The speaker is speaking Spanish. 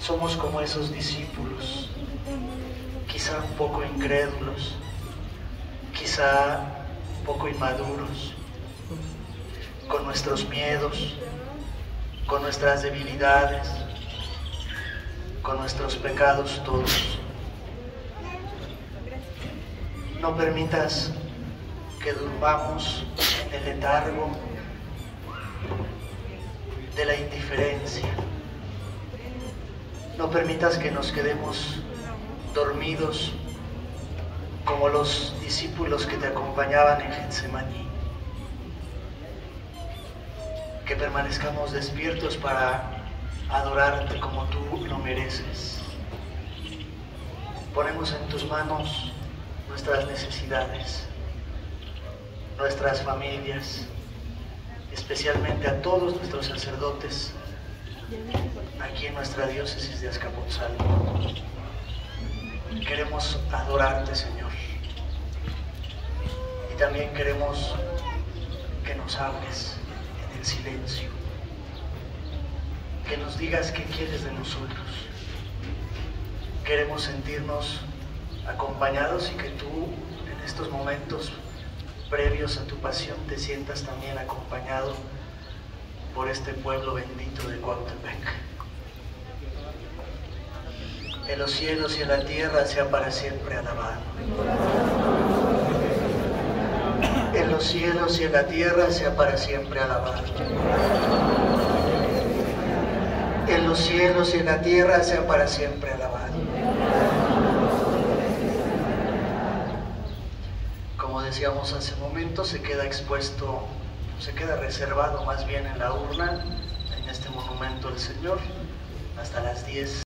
somos como esos discípulos, quizá un poco incrédulos, quizá un poco inmaduros, con nuestros miedos, con nuestras debilidades, con nuestros pecados todos. No permitas que durmamos en el letargo de la indiferencia. No permitas que nos quedemos dormidos como los discípulos que te acompañaban en Getsemaní. Que permanezcamos despiertos para adorarte como tú lo mereces. Ponemos en tus manos nuestras necesidades, nuestras familias, especialmente a todos nuestros sacerdotes aquí en nuestra diócesis de Azcapotzalco. Queremos adorarte, Señor, y también queremos que nos hables en el silencio, que nos digas qué quieres de nosotros. Queremos sentirnos acompañados y que tú en estos momentos previos a tu pasión te sientas también acompañado por este pueblo bendito de Cuautepec. En los cielos y en la tierra sea para siempre alabado. En los cielos y en la tierra sea para siempre alabado. En los cielos y en la tierra sea para siempre alabado. Como decíamos hace un momento, se queda expuesto, se queda reservado más bien en la urna, en este monumento al Señor, hasta las 10.